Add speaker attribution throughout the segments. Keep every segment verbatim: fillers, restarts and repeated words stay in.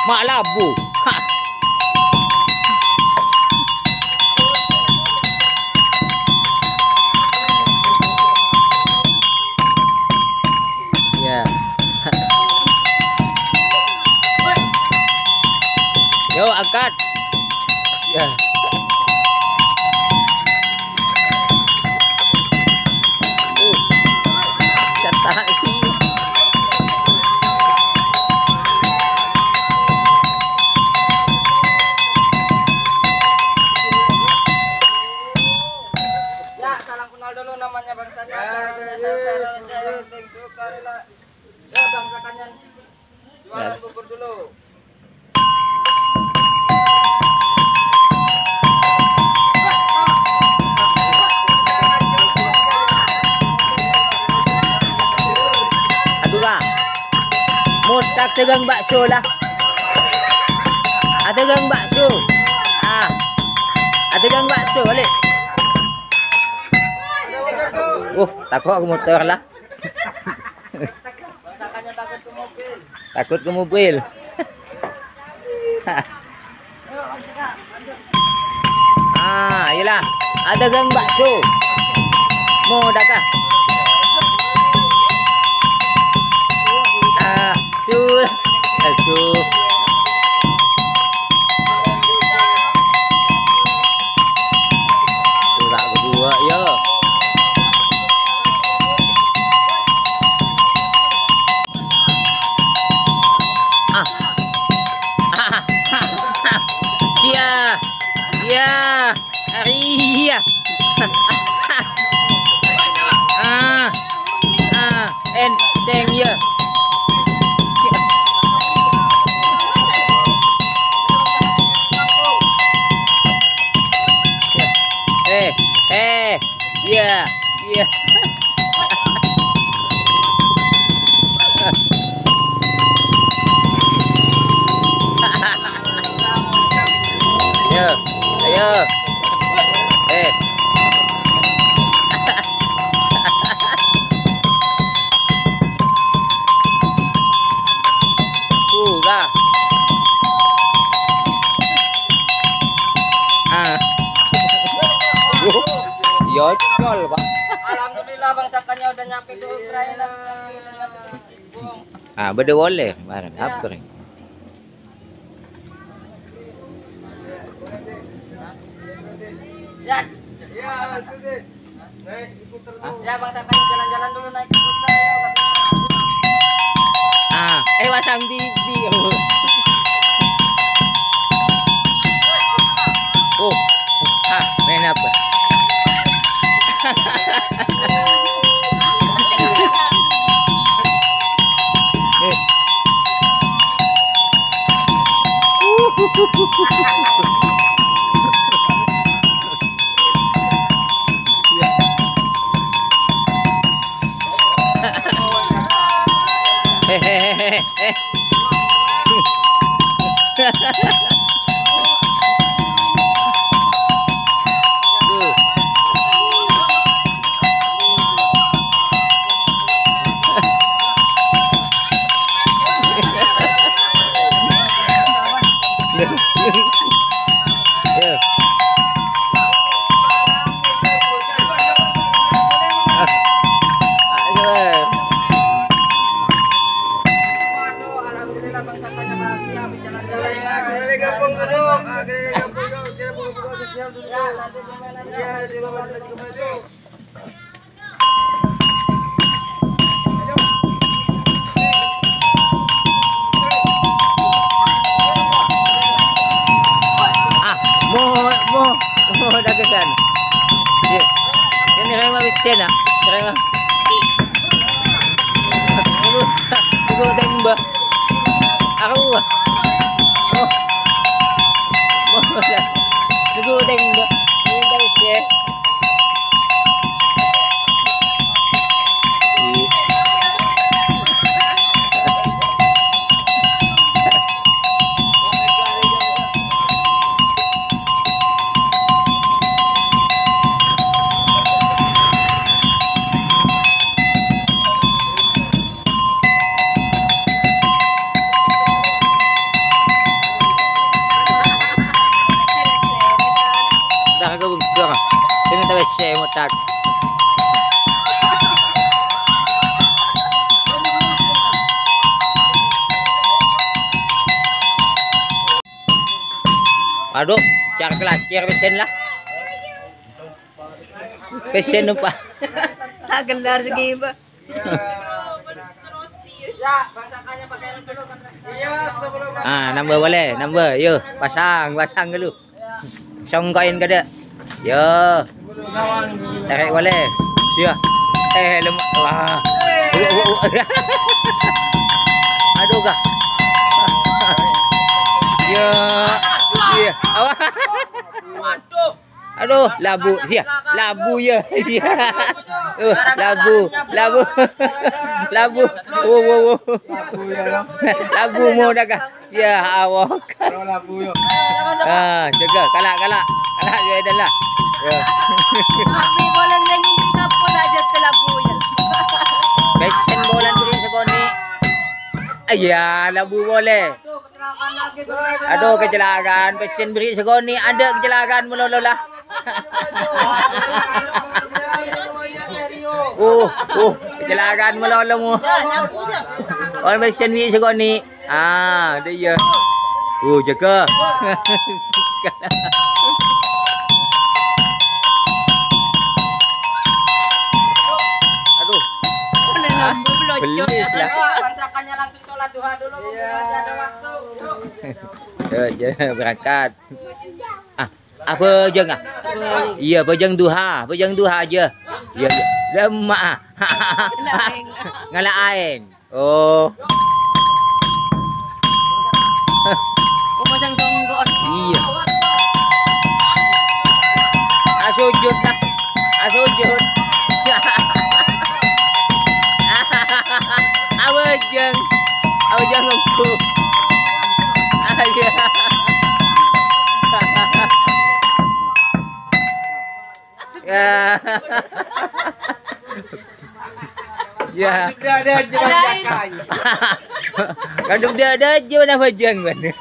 Speaker 1: Mak labu. Ha. Ya. Yo angkat. Ya. Uh. Catat ini.
Speaker 2: Ya, salam kenal dulu namanya Bang Sanya. Sukarela. Ya, Bang Sakanyan. Jualan bubur dulu.
Speaker 1: Tak tegang bakso lah. Ada gang bakso. Ah. Ada gang bakso balik. Oh, takut ke motor lah.
Speaker 2: Masakannya takut ke mobil.
Speaker 1: Takut ke mobil. Ah, iyalah. Ada gang bakso. Mau dah kah? Ah, tuh. Aduh. Surat kedua ya. Ah. Ah. Ya. Ya. Ria. Ah. Ah, enteng ya. Eh, eh, ya, ya. Ayo, ayo. Eh. Uh, dah. Ah. Yocol, Pak.
Speaker 2: Alhamdulillah Bang Sakannya udah nyampe ke Ukraina.
Speaker 1: Ah, beda boleh. Barang apa nih?
Speaker 2: Ya. Ya, itu deh. Naik skuter dulu. Ya, Bang Sakannya jalan-jalan dulu naik skuter ya katanya.
Speaker 1: Ah, eh pasang T V. Oh. Ah, main apa? Hehehe. Yeah.
Speaker 2: Alhamdulillah Bang Sakannya bahagia bisa jalan-jalan ya. Agak gabung dulu. Agak gabung dulu. Kita buka-buka sosial dulu. Ya, nanti permainan ya di bawah lagi kembali.
Speaker 1: Mo mo mo dagagan. Ye. Yan ni Rema Witten ah. Rema. Ibu, ibu tembak. Aku ah. Oh. Mo lah. Ibu tembak. Ini dah wis. mutak. Aduh, cara kelacir pesen lah. Pesen lupa. Tak gelar segi ba.
Speaker 2: Ya, basakannya pakai helm dulu kan. Iya, sebelum
Speaker 1: Ah, number boleh, number. Yo, pasang, pasang dulu. Song koin ke ada? Yo. Tarik boleh. Ya. Eh, lemak. Wah. Aduh kah. Ya. Ya. Awak.
Speaker 2: Waduh.
Speaker 1: Aduh, labu. Ya. Labu ya. Ya. Uh, labu, labu. Labu. Wo wo wo. Labu mau dah kah? Ya, awak.
Speaker 2: Labu yo.
Speaker 1: Ah, jaga, kalak, kalak. Kalak dia dah lah. Ya.
Speaker 3: Kami boleh nyanyi apa saja telabu ya.
Speaker 1: Pesen bolan beri segoni. Ayah, labu boleh. Aduh, kecelakaan. Pesen beri segoni. Ada kecelakaan melololah. Oh, oh, kecelakaan melolo mu. Orang pesen beri segoni. Ah, dia ya. Oh, jaga. Aduh.
Speaker 3: Boleh lambu belocok.
Speaker 1: Belis lah.
Speaker 2: Basakannya langsung sholat duha dulu, masih ada waktu.
Speaker 1: Ya, ya, berangkat. Ah, apa jeng ah? Iya, pejeng duha, pejeng duha aja. Iya, ya. Lemak. Ngalah aing. Oh.
Speaker 3: Oh, pasang songgon.
Speaker 1: Iya. Asujud lah. Asujud. Awajeng. Awajeng aku. Ayah. Ya. Ya.
Speaker 2: Dia ada jerakan.
Speaker 1: Kadang dia ada aja mana bajang mana.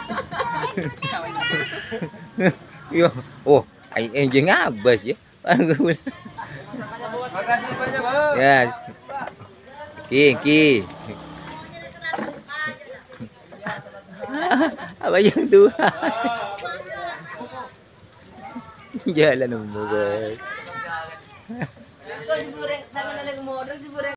Speaker 1: Yo, oh, ai enjing abas ya.
Speaker 2: Makasih banyak, Bang.
Speaker 1: Ya. Ki, ki. Apa yang tu? Jalan nombor.
Speaker 3: Kau goreng, tangan ada modal goreng.